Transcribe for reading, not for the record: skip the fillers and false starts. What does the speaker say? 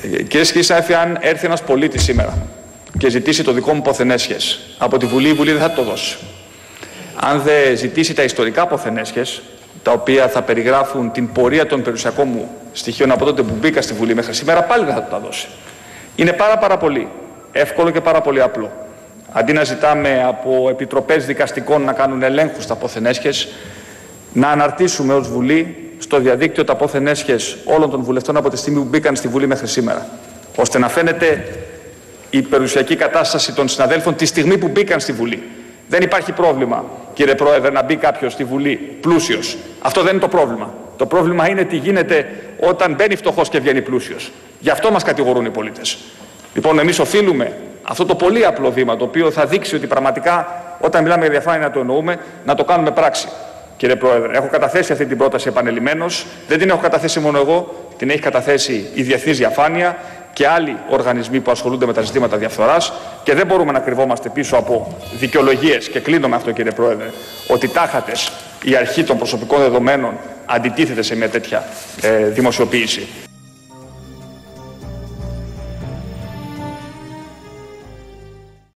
Κυρίες και κύριοι συνάδελφοι, αν έρθει ένας πολίτης σήμερα και ζητήσει το δικό μου ποθενέσχες από τη Βουλή, η Βουλή δεν θα το δώσει. Αν δεν ζητήσει τα ιστορικά ποθενέσχες, τα οποία θα περιγράφουν την πορεία των περιουσιακών μου στοιχείων από τότε που μπήκα στη Βουλή μέχρι σήμερα, πάλι δεν θα το τα δώσει. Είναι πάρα πολύ εύκολο και πάρα πολύ απλό. Αντί να ζητάμε από επιτροπές δικαστικών να κάνουν ελέγχους στα ποθενέσχες, να αναρτήσουμε ως Βουλή στο διαδίκτυο τα ποθενέσχες όλων των βουλευτών από τη στιγμή που μπήκαν στη Βουλή μέχρι σήμερα, ώστε να φαίνεται η περιουσιακή κατάσταση των συναδέλφων τη στιγμή που μπήκαν στη Βουλή. Δεν υπάρχει πρόβλημα, κύριε Πρόεδρε, να μπει κάποιος στη Βουλή πλούσιος. Αυτό δεν είναι το πρόβλημα. Το πρόβλημα είναι τι γίνεται όταν μπαίνει φτωχός και βγαίνει πλούσιος. Γι' αυτό μας κατηγορούν οι πολίτες. Λοιπόν, εμείς οφείλουμε αυτό το πολύ απλό βήμα, το οποίο θα δείξει ότι πραγματικά όταν μιλάμε για διαφάνεια να το εννοούμε, να το κάνουμε πράξη. Κύριε Πρόεδρε, έχω καταθέσει αυτή την πρόταση επανελειμμένως. Δεν την έχω καταθέσει μόνο εγώ, την έχει καταθέσει η Διεθνής Διαφάνεια και άλλοι οργανισμοί που ασχολούνται με τα ζητήματα διαφθοράς, και δεν μπορούμε να κρυβόμαστε πίσω από δικαιολογίες, και κλείνω με αυτό, κύριε Πρόεδρε, ότι τάχατες η αρχή των προσωπικών δεδομένων αντιτίθεται σε μια τέτοια δημοσιοποίηση.